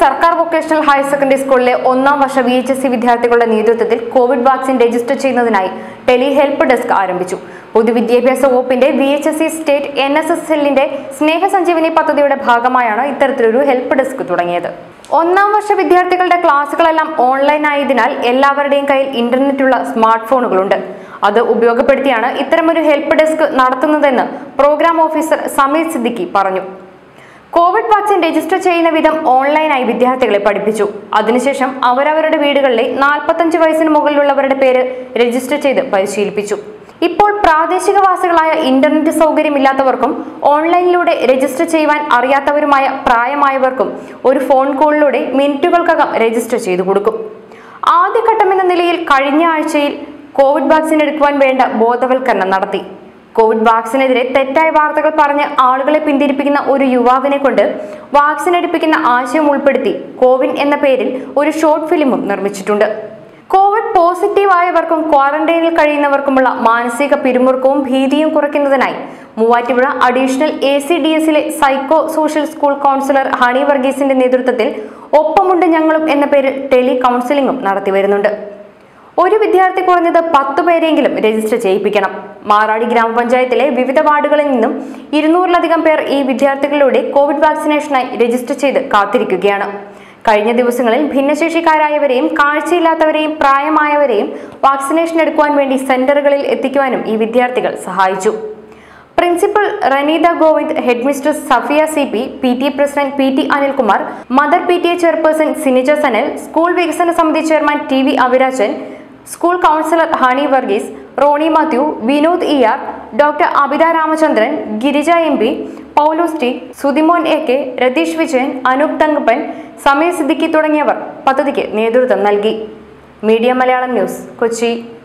സർക്കാർ vocational higher secondary സ്കൂളിലെ ഒന്നാം വർഷ VHSC വിദ്യാർത്ഥികളുടെ നേതൃത്വത്തിൽ കോവിഡ് വാക്സിൻ രജിസ്റ്റർ ചെയ്യുന്നതിനായി ടെലി ഹെൽപ്പ് ഡെസ്ക് ആരംഭിച്ചു. പൊതുവിദ്യാഭ്യാസ വകുപ്പിന്റെ VHSC സ്റ്റേറ്റ് NSS സെല്ലിന്റെ സ്നേഹസഞ്ജീവനി പദ്ധതിയുടെ ഭാഗമായാണ് ഇത്തരത്തിലൊരു ഹെൽപ്പ് ഡെസ്ക് തുടങ്ങിയത്. ഒന്നാം വർഷ വിദ്യാർത്ഥികളുടെ ക്ലാസുകളെല്ലാം ഓൺലൈൻ ആയതിനാൽ എല്ലാവരുടെയും കയ്യിൽ ഇന്റർനെറ്റുള്ള സ്മാർട്ട് ഫോണുകളുണ്ട്. അത് ഉപയോഗപ്പെടുത്തിയാണ് ഇത്തരമൊരു ഹെൽപ്പ് ഡെസ്ക് നടത്തുന്നതെന്ന് പ്രോഗ്രാം ഓഫീസർ സമീർ സിദ്ദിഖി പറഞ്ഞു. കോവിഡ് വാക്സിൻ രജിസ്റ്റർ ചെയ്യുന്ന വിധം ഓൺലൈനായി വിദ്യാർത്ഥികളെ പഠിപ്പിച്ചു. അതിനുശേഷം അവരവരുടെ വീടുകളിലെ 45 വയസ്സിന് മുകളിലുള്ളവരുടെ പേര് രജിസ്റ്റർ ചെയ്ത് പരിശീലിപ്പിച്ചു. ഇപ്പോൾ പ്രാദേശികവാസികളായ ഇന്റർനെറ്റ് സൗകര്യമില്ലാത്തവർക്കും ഓൺലൈനിലൂടെ രജിസ്റ്റർ ചെയ്യുവാൻ അറിയാത്തവരുമായ പ്രായമായവർക്കും ഒരു ഫോൺ കോളിലൂടെ മിനിറ്റുകൾക്കകം രജിസ്റ്റർ ചെയ്തു കൊടുക്കും. ആദ്യഘട്ടമെന്ന നിലയിൽ കഴിഞ്ഞ ആഴ്ചയിൽ കോവിഡ് വാക്സിൻ എടുക്കുവാൻ വേണ്ട ബോധവൽക്കരണം നടത്തി. കോവിഡ് വാക്സിനെതിരെ തെറ്റായ വാർത്തകൾ പറഞ്ഞ് ആളുകളെ പിന്തിരിപ്പിക്കുന്ന ഒരു യുവാവിനെ കൊണ്ട് വാക്സിൻ എടുപ്പിക്കുന്ന ആശയം ഉൾപ്പെടുത്തി കോവിൻ എന്ന പേരിൽ ഒരു ഷോർട്ട് ഫിലിമും നിർമ്മിച്ചിട്ടുണ്ട്. കോവിഡ് പോസിറ്റീവ് ആയവർക്കും ക്വാറന്റൈനിൽ കഴിയുന്നവർക്കുമുള്ള മാനസിക പിരിമുറുക്കവും ഭീതിയും കുറയ്ക്കുന്നതിനായി മൂവാറ്റുപുഴ അഡീഷണൽ ACDSലെ psycho social school counsellor Honey വർഗീസിന്റെ നേതൃത്വത്തിൽ ഒപ്പമുണ്ട് ഞങ്ങളും എന്ന പേരിൽ ടെലി കൗൺസിലിംഗും നടത്തിവരുന്നുണ്ട്. ഒരു വിദ്യാർത്ഥി കുറഞ്ഞത് 10 പേരെങ്കിലും രജിസ്റ്റർ ചെയ്യിപ്പിക്കണം. മാറാടി ഗ്രാമപഞ്ചായത്തിലെ വിവിധ വാർഡുകളിൽ നിന്നും 200-ലധികം പേർ ഈ വിദ്യാർത്ഥികളിലൂടെ കോവിഡ് വാക്സിനേഷനായി രജിസ്റ്റർ ചെയ്ത് കാത്തിരിക്കുകയാണ്. കഴിഞ്ഞ ദിവസങ്ങളിൽ ഭിന്നശേഷിക്കാരായവരെയും കാഴ്ചയില്ലാത്തവരെയും പ്രായമായവരെയും വാക്സിനേഷൻ എടുക്കുവാൻ വേണ്ടി സെന്ററുകളിൽ എത്തിക്കുവാനും ഈ വിദ്യാർത്ഥികൾ സഹായിച്ചു. Principal Reneetha Govind, headmistress Safia CP, PTA president PT Anilkumar, mother PTA chairperson Sinija Sanal, school വികസന സമിതി chairman TV Aviraajan, school counsellor Honey Varghese, Rony Mathew, Vinod ER, doctor Abitha Ramachandran, Girija MP, Paulose T, Suthimon AK, Ratheesh Vijayan, Anoop Thankappan, Sameer Siddiqui തുടങ്ങിയവർ പദ്ധതിക്ക് നേതൃത്വം നൽകി. Media Malayalam news, Kochi.